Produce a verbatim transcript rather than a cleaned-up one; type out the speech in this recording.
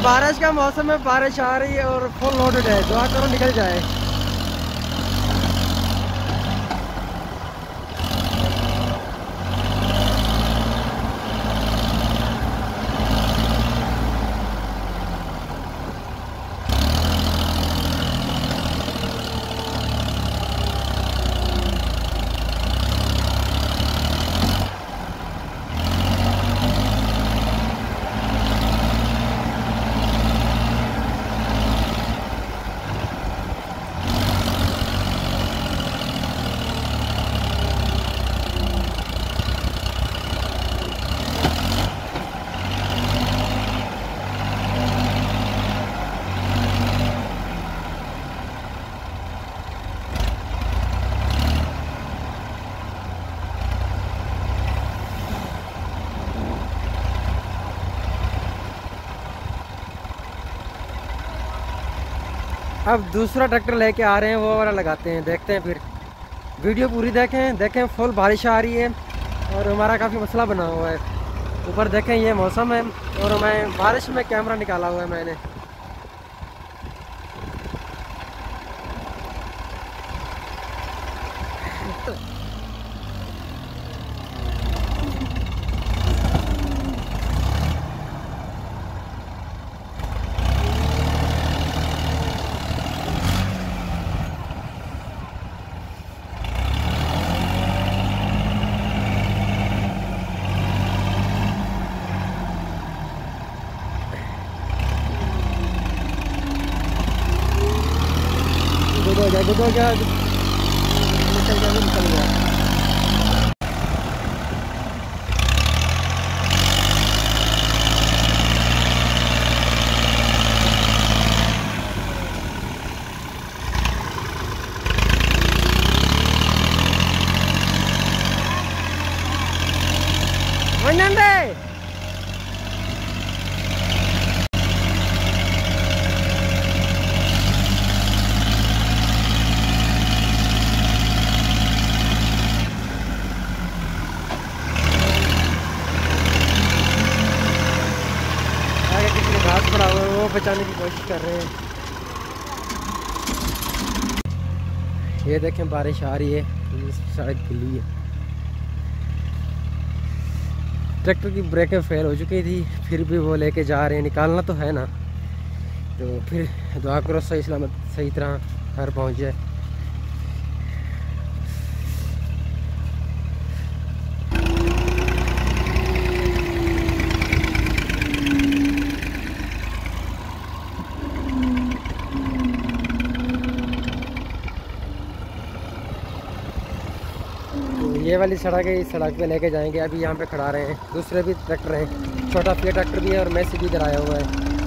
बारिश का मौसम है, बारिश आ रही है और फुल लोडेड है। दुआ करो निकल जाए। अब दूसरा ट्रैक्टर लेके आ रहे हैं, वो वाला लगाते हैं, देखते हैं। फिर वीडियो पूरी देखें देखें फुल बारिश आ रही है और हमारा काफ़ी मसला बना हुआ है। ऊपर देखें ये मौसम है और मैं बारिश में कैमरा निकाला हुआ है मैंने। गुड हो गया, गुड हो गया, निकल गया, निकल गया। वंदे घास पड़ा हुआ है, वो बचाने की कोशिश कर रहे हैं। ये देखें बारिश आ रही है, सड़क खुली है। ट्रैक्टर की ब्रेकें फेल हो चुकी थी, फिर भी वो लेके जा रहे हैं। निकालना तो है ना, तो फिर दुआ करो सही सलामत सही तरह घर पहुंच जाए। ये वाली सड़क है, इस सड़क पे लेके जाएंगे। अभी यहाँ पे खड़ा रहे हैं, दूसरे भी ट्रैक्टर हैं, छोटा फिया ट्रैक्टर भी है और मैसी भी इधर आया हुआ है।